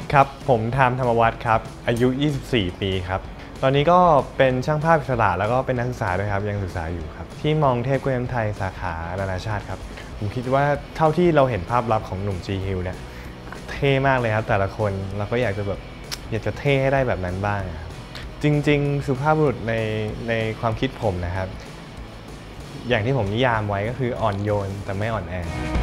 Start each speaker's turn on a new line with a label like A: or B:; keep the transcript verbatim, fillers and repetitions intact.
A: ครับผมทามธรรมวัฒน์ครับอายุยี่สิบสี่ปีครับตอนนี้ก็เป็นช่างภาพอิสระแล้วก็เป็นนักศึกษาด้วยครับยังศึกษาอยู่ครับที่มองเทพกล้วยน้ำไทยสาขานานาชาติครับผมคิดว่าเท่าที่เราเห็นภาพลักษณ์ของหนุ่มจีฮิวเนี่ยเท่มากเลยครับแต่ละคนเราก็อยากจะแบบอยากจะเท่ให้ได้แบบนั้นบ้างครับจริงๆสุภาพบุรุษในในความคิดผมนะครับอย่างที่ผมนิยามไว้ก็คืออ่อนโยนแต่ไม่อ่อนแอ